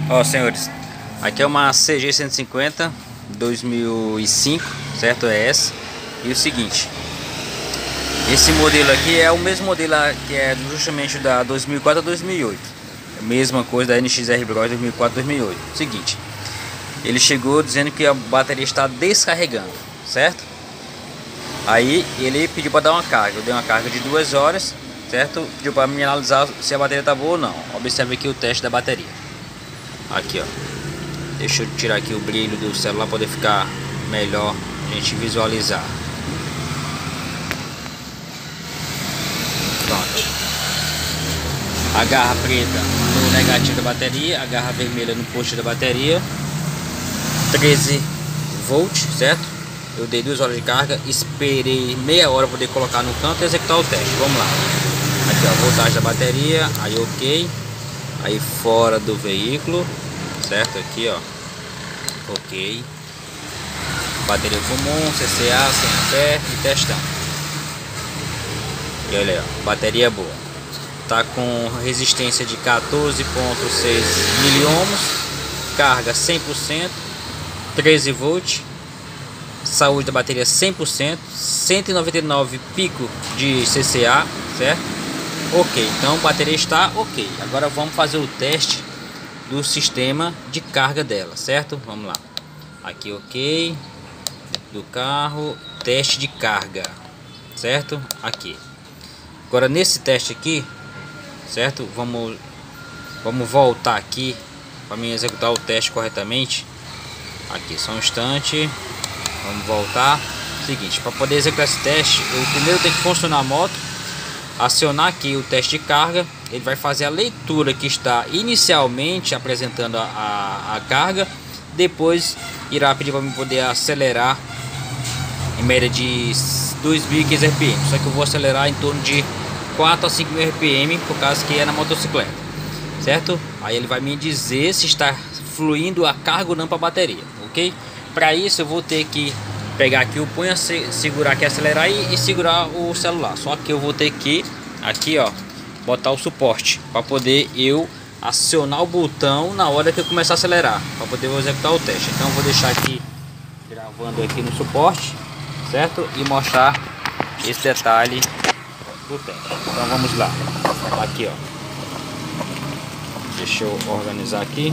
Ó, senhores, aqui é uma CG 150 2005, certo? É essa. E o seguinte, esse modelo aqui é o mesmo modelo que é justamente da 2004 a 2008. A mesma coisa da NXR Bros 2004 2008. Seguinte, ele chegou dizendo que a bateria está descarregando, certo? Aí ele pediu para dar uma carga. Eu dei uma carga de 2 horas, certo? Pediu para me analisar se a bateria tá boa ou não. Observe aqui o teste da bateria. Aqui, ó. Deixa eu tirar aqui o brilho do celular para poder ficar melhor a gente visualizar. Pronto. A garra preta no negativo da bateria, a garra vermelha no posto da bateria. 13 volts, certo? Eu dei 2 horas de carga, esperei meia hora para poder colocar no canto e executar o teste. Vamos lá. Aqui, ó, voltagem da bateria, aí ok. Aí fora do veículo, certo? Aqui, ó, ok. Bateria comum, CCA, 100 ampere e testando. E olha aí, ó, bateria boa. Tá com resistência de 14,6 miliohms, carga 100%, 13 volts. Saúde da bateria 100%, 199 pico de CCA, certo? Ok, então a bateria está ok. Agora vamos fazer o teste do sistema de carga dela, certo? Vamos lá. Aqui ok, do carro, teste de carga, certo? Aqui. Agora nesse teste aqui, certo? Vamos voltar aqui para mim executar o teste corretamente. Aqui, só um instante. Vamos voltar. Seguinte, para poder executar esse teste, eu primeiro tenho que funcionar a moto, acionar aqui o teste de carga. Ele vai fazer a leitura que está inicialmente apresentando a carga. Depois irá pedir para mim poder acelerar em média de 2.500 RPM. Só que eu vou acelerar em torno de 4 a 5.000 RPM, por causa que é na motocicleta, certo? Aí ele vai me dizer se está fluindo a carga ou não para a bateria, ok? Para isso eu vou ter que pegar aqui o punho, segurar aqui, acelerar e segurar o celular. Só que eu vou ter que aqui, ó, botar o suporte para poder eu acionar o botão na hora que eu começar a acelerar, para poder executar o teste. Então eu vou deixar aqui gravando aqui no suporte, certo? E mostrar esse detalhe do teste. Então vamos lá. Aqui, ó. Deixa eu organizar aqui.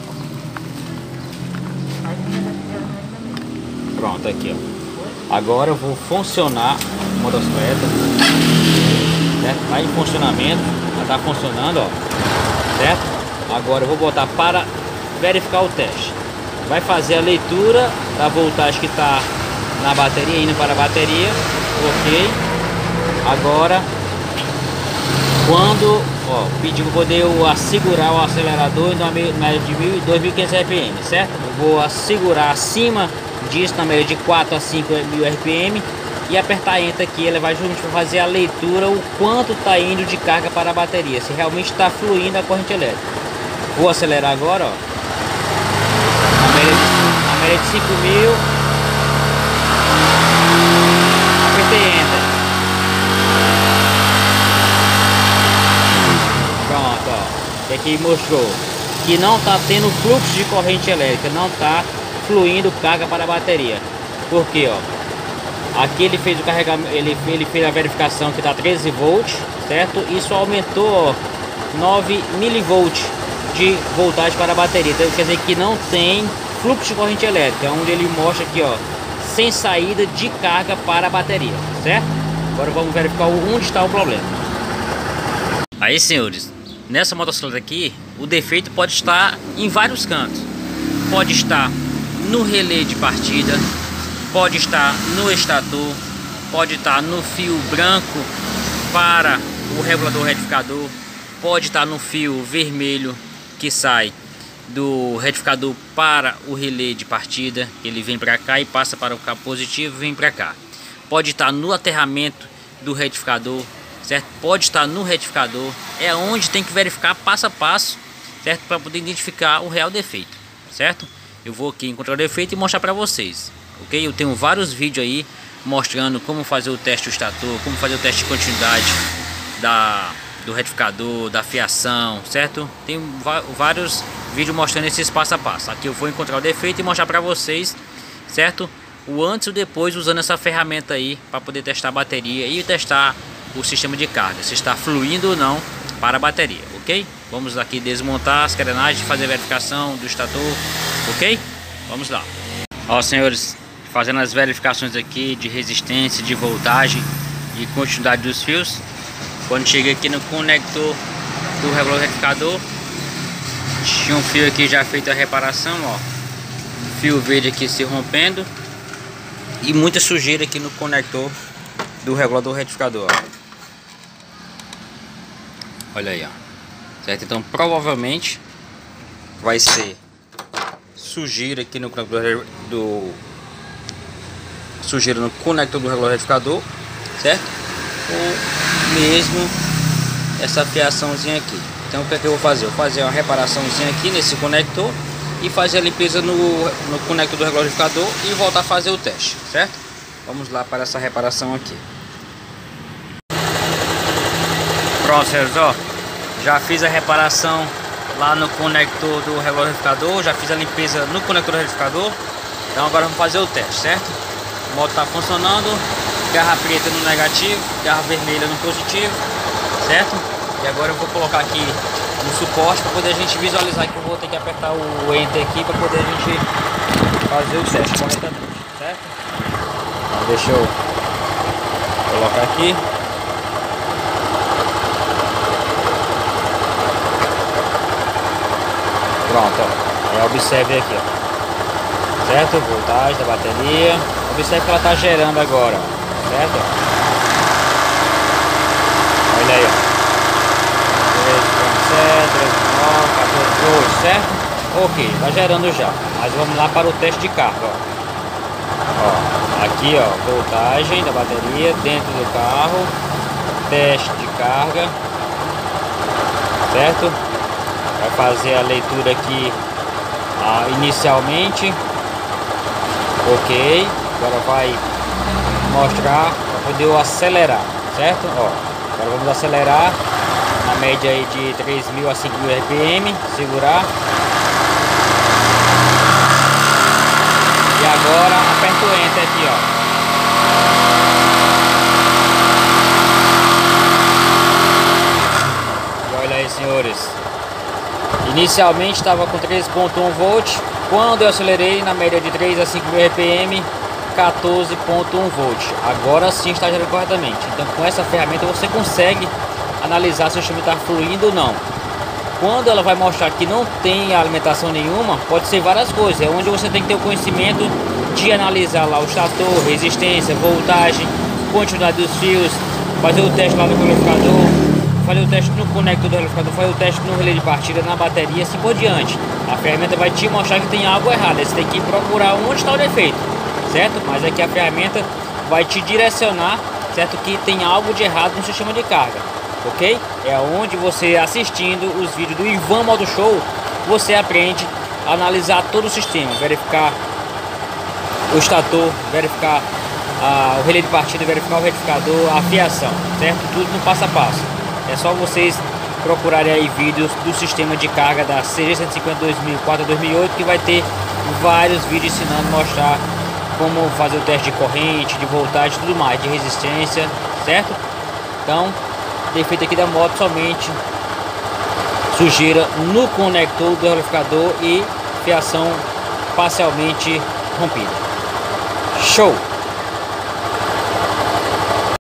Pronto, aqui, ó. Agora eu vou funcionar a motocicleta, certo? Tá em funcionamento, já tá funcionando, ó, certo? Agora eu vou botar para verificar o teste. Vai fazer a leitura da voltagem que tá na bateria, indo para a bateria, ok. Agora, quando, ó, pediu para poder eu segurar o acelerador na média de 2.500 RPM, certo? Eu vou segurar acima disso na média de 4 a 5.000 RPM e apertar Enter aqui. Ele vai justamente fazer a leitura o quanto está indo de carga para a bateria, se realmente está fluindo a corrente elétrica. Vou acelerar agora, ó, na média de 5.000. Apertei Enter. Pronto, ó, e aqui mostrou que não está tendo fluxo de corrente elétrica, não está fluindo carga para a bateria. Porque, ó, aqui ele fez o carregamento, ele fez a verificação que está 13 volts, certo? Isso aumentou, ó, 9 milivolts de voltagem para a bateria. Então quer dizer que não tem fluxo de corrente elétrica, onde ele mostra aqui, ó, sem saída de carga para a bateria, certo? Agora vamos verificar onde está o problema. Aí, senhores, nessa motocicleta aqui, o defeito pode estar em vários cantos. Pode estar no relé de partida, pode estar no estator, pode estar no fio branco para o regulador retificador, pode estar no fio vermelho que sai do retificador para o relé de partida. Ele vem para cá e passa para o cabo positivo, vem para cá. Pode estar no aterramento do retificador, certo? Pode estar no retificador. É onde tem que verificar passo a passo, certo? Para poder identificar o real defeito, certo? Eu vou aqui encontrar o defeito e mostrar para vocês, ok? Eu tenho vários vídeos aí mostrando como fazer o teste do estator, como fazer o teste de continuidade do retificador, da fiação, certo? Tem vários vídeos mostrando esse passo a passo. Aqui eu vou encontrar o defeito e mostrar para vocês, certo? O antes e o depois usando essa ferramenta aí para poder testar a bateria e testar o sistema de carga, se está fluindo ou não para a bateria, ok? Vamos aqui desmontar as carenagens, fazer a verificação do estator, ok? Vamos lá. Ó, senhores, fazendo as verificações aqui de resistência, de voltagem e continuidade dos fios. Quando cheguei aqui no conector do regulador retificador, tinha um fio aqui já feito a reparação, ó, fio verde aqui se rompendo e muita sujeira aqui no conector do regulador retificador, ó. Olha aí, ó, certo? Então provavelmente vai ser sujeira aqui no conector sujeira no conector do regulador retificador, certo? Ou mesmo essa fiaçãozinha aqui. Então o que é que eu vou fazer? Eu vou fazer uma reparaçãozinha aqui nesse conector e fazer a limpeza no conector do regulador retificador e voltar a fazer o teste, certo? Vamos lá para essa reparação aqui. Pronto, senhores, ó, já fiz a reparação lá no conector do regulador retificador, já fiz a limpeza no conector do retificador. Então agora vamos fazer o teste, certo? O modo está funcionando, garra preta no negativo, garra vermelha no positivo, certo? E agora eu vou colocar aqui no suporte para poder a gente visualizar, que eu vou ter que apertar o Enter aqui para poder a gente fazer o teste corretamente, certo? Então deixa eu colocar aqui. Pronto, ó. Aí observe aqui, ó, certo? Voltagem da bateria. Observe que ela está gerando agora, ó, certo? Olha aí, ó. 3.7, 3.9, 14 volts, certo? Ok, está gerando já. Mas vamos lá para o teste de carga, ó. Ó, aqui, ó, voltagem da bateria dentro do carro. Teste de carga, certo? Vai fazer a leitura aqui inicialmente. Ok, agora vai mostrar para poder acelerar, certo? Ó, agora vamos acelerar na média aí de 3.000 a 5.000 RPM, segurar. E agora aperta o Enter aqui, ó. E olha aí, senhores. Inicialmente estava com 3.1 volt. Quando eu acelerei na média de 3 a 5.000 RPM, 14.1 volt. Agora sim está gerando corretamente. Então com essa ferramenta você consegue analisar se o sistema está fluindo ou não. Quando ela vai mostrar que não tem alimentação nenhuma, pode ser várias coisas. É onde você tem que ter o conhecimento de analisar lá o estator, resistência, voltagem, quantidade dos fios, fazer o teste lá no amplificador, fazer o teste no conector do amplificador, fazer o teste no relé de partida, na bateria, assim por diante. A ferramenta vai te mostrar que tem algo errado. Você tem que procurar onde está o defeito, certo? Mas aqui a ferramenta vai te direcionar, certo? Que tem algo de errado no sistema de carga, ok? É onde você, assistindo os vídeos do Ivan Moto Show, você aprende a analisar todo o sistema, verificar o estator, verificar o relé de partida, verificar o retificador, a fiação, certo? Tudo no passo a passo. É só vocês procurarem aí vídeos do sistema de carga da CG150 2004 a 2008, que vai ter vários vídeos ensinando, mostrar como fazer o teste de corrente, de voltagem, tudo mais, de resistência, certo? Então, defeito aqui da moto somente sujeira no conector do amplificador e fiação parcialmente rompida. Show!